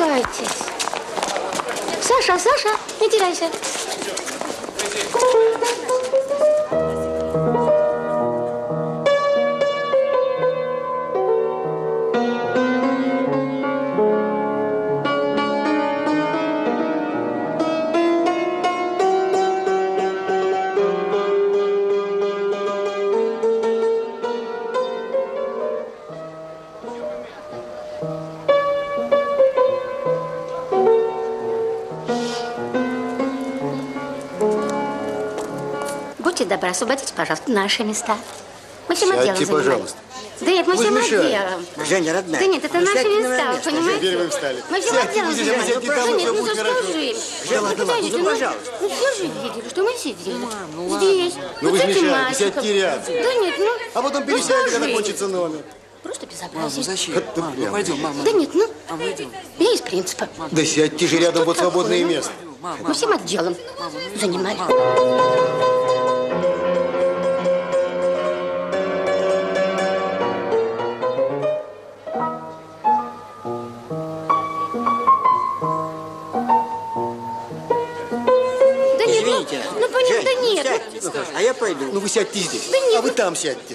Спускайтесь. Саша, Саша, не теряйся. Будьте добры, освободите, пожалуйста, наши места. Мы всем отделом занимались. Пожалуйста. Да нет, мы всем отделом. Женя, родная. Да нет, это наши места, вы понимаете? Теперь вы встали. Мы всем отделом занимались. Да нет, ну заскажи. Да ладно, пожалуйста. Ну все же видели, что мы сидели. Здесь. Ну вы с же этим мешаете, мальчиком. сядьте рядом. Да нет, ну. А потом пересядьте, когда кончится номер. Просто Мам, безобразие. ну зачем? Мам, ну пойдем, мама. Да нет, ну. Мам, идем. Я из принципа. Да сядьте же рядом, вот свободное место. Мы всем отделом занимались. Извините. Ну, понятно, да нет. Сядьте. А я пойду. Ну вы сядьте здесь. Да нет. А вы там сядьте.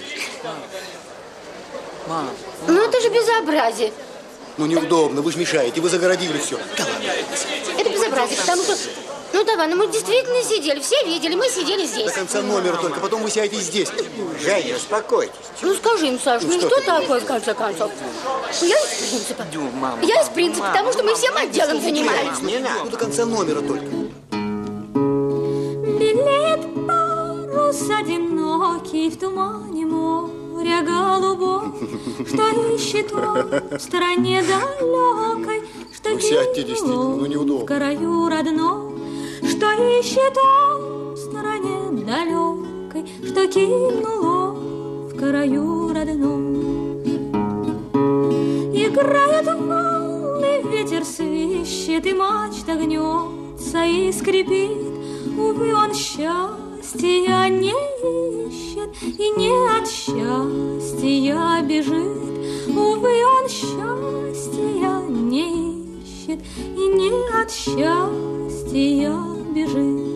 Мам. Ну, это же безобразие. Ну неудобно, вы же мешаете, вы загородили все. Это безобразие, потому что... Ну, давай, ну мы действительно сидели, все видели, мы сидели здесь. До конца номера только, потом вы сядете здесь. Женя, успокойтесь. Ну, скажи им, Саш, ну что что ты? такое, в конце концов? Я из принципа. Мама. Я из принципа, потому что мы всем отделом занимались. Не надо. Ну до конца номера только. Белеет парус одинокий в тумане моря голубого, что ищет он в стране далекой, что Ну, сядьте, действительно, ну, неудобно. в краю родном, что ищет он в стране далекой, что кинул он в краю родном. Играют волны, ветер свищет, и мачта гнется и скрипит. Увы, он счастья не ищет и не от счастья бежит. Увы, он счастья не ищет и не от счастья бежит.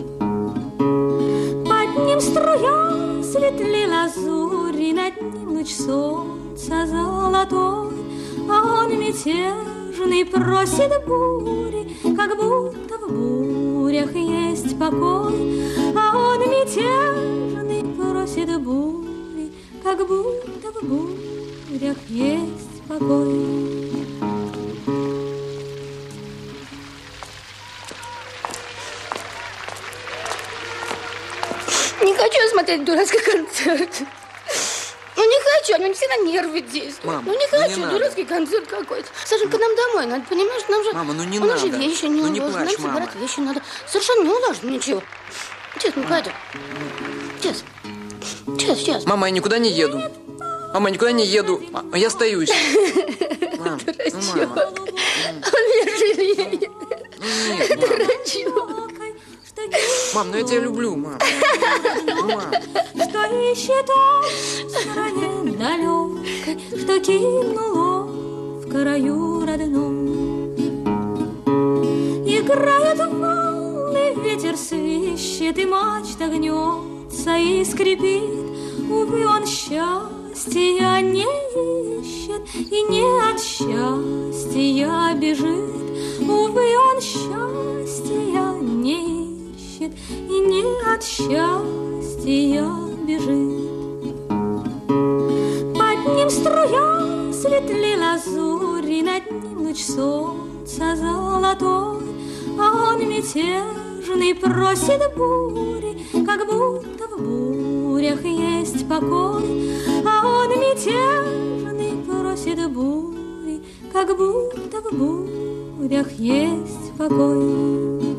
Под ним струя светлей лазури, над ним луч солнца золотой, а он мятежный просит бури, как будто в бурях есть покой. А он мятежный просит бури, как будто в бурях есть покой. Не хочу смотреть дурацкий концерт. Ну, не хочу, они все на нервы действуют. Мам, ну, не ну, хочу, не надо. дурацкий концерт какой-то. Сашенька, нам домой надо, понимаешь? Нам же... Мама, ну не у нас надо. же вещи не Ну, не уложены, плачь, нам мама. собирать вещи надо. Совершенно не уложено ничего. Сейчас, мы пойдем. Сейчас. Мама, я никуда не еду. Мама, я никуда не еду. А я остаюсь. Мам, ну, мама. Он меня жалеет. Ну, нет, мам. Дурачок. Мам, ну я тебя люблю, мам. Ну, мам. Что ищет он в стране далекой, что кинул он в краю родном. Играют волны, ветер свищет, и мачта гнется и скрипит. Увы, он счастья не ищет и не от счастья бежит. Увы, он счастья не ищет и не от счастья бежит. Под ним струя светлей лазури, над ним луч солнца золотой, а он мятежный просит бури, как будто в бурях есть покой. А он мятежный просит бури, как будто в бурях есть покой.